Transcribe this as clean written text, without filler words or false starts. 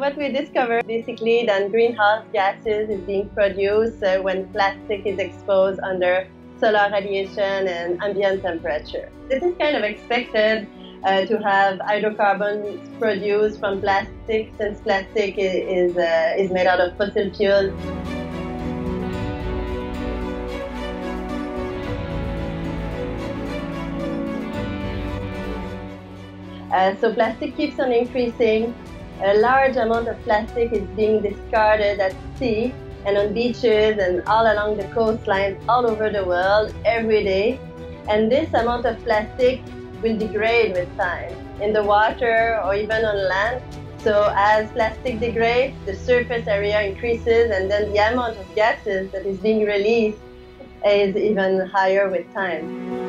what we discovered basically that greenhouse gases is being produced when plastic is exposed under solar radiation and ambient temperature. This is kind of expected to have hydrocarbons produced from plastic, since plastic is made out of fossil fuels. So plastic keeps on increasing. A large amount of plastic is being discarded at sea and on beaches and all along the coastlines all over the world every day. And this amount of plastic will degrade with time in the water or even on land. So as plastic degrades, the surface area increases, and then the amount of gases that is being released is even higher with time.